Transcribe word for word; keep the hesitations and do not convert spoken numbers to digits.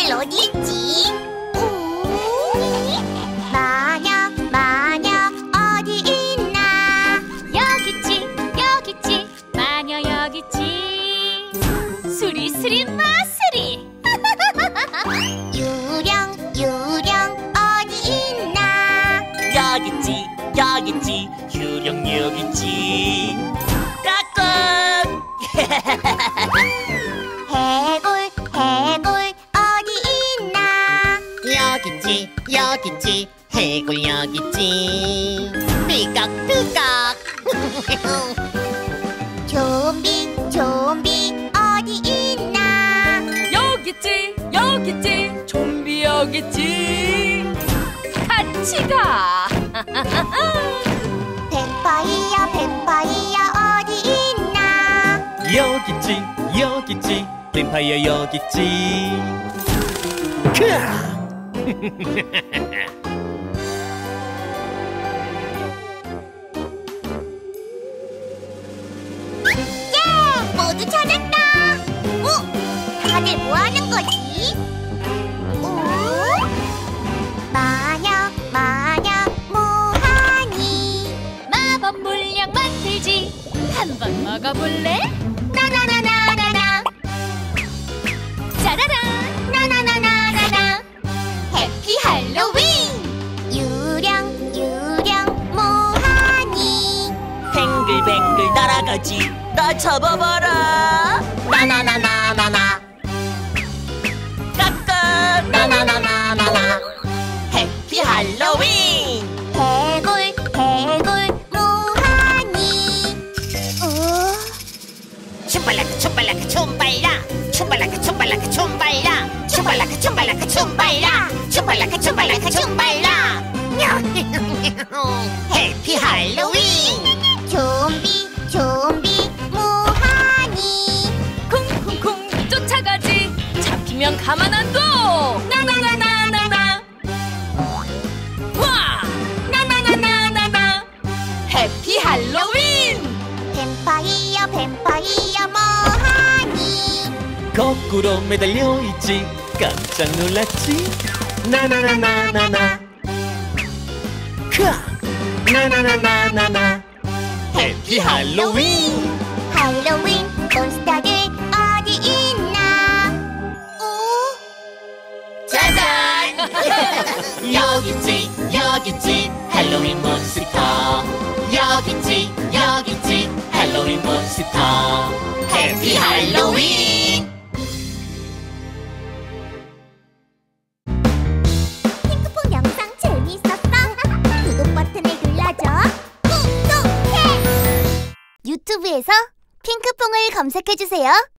어디 있지? 마녀 마녀 어디 있나? 여기 있지 여기 있지 마녀 여기 있지. 수리수리 마수리. 유령 유령 어디 있나? 여기 있지 여기 있지 유령 여기 있지. 까꿍. 해골 해골 어디 있나? 여기 있지 여기 있지 해골 여기 있지. 삐깍삐깍. 좀비 좀비 어디 있나? 여기 있지 여기 있지 좀비 여기 있지. 같이 가. 뱀파이어 뱀파이어 어디 있나? 여기 있지 여기 있지 뱀파이어 여기 있지. 크아! 예! 모두 찾았다! 오! 다들 뭐 하는 거지? 오? 마녀, 마녀, 뭐하니? 마법 물약 만들지. 한번 먹어볼래? 나나나나나나! 짜라란. 나나나나나나! 해피 할로윈! 유령, 유령, 뭐하니? 뱅글뱅글 날아가지 나 잡아봐라. 나나나나나나. 까꿍. 나나나나나나. 해피 할로윈. 해골, 해골, 뭐하니? 어? 춤발라카 춤발라카 춤발라 춤발라카 춤발라카 춤발라 춤발라카 춤발라카 춤발라 춤발라카 춤발라카 춤발라. 해피 할로윈. 좀비, 좀비, 뭐하니? 쿵쿵쿵 쫓아가지. 잡히면 가만 안 둬. 나나나나나나. 와. 나나나나나나. 해피 할로윈. 뱀파이어, 뱀파이어, 뭐하니? 거꾸로 매달려 있지 깜짝 놀랐지. 나나나나나나. 크아! 나나나나나나. 해피 할로윈. 할로윈 몬스터들 어디 있나? 오? 짜잔. 여기 있지 여기 있지 할로윈 몬스터. 여기 있지 여기 있지 할로윈 몬스터. 해피 할로윈. 핑크퐁 영상 재미있었어? 구독 버튼을 눌러줘. 구독해! 유튜브에서 핑크퐁을 검색해주세요.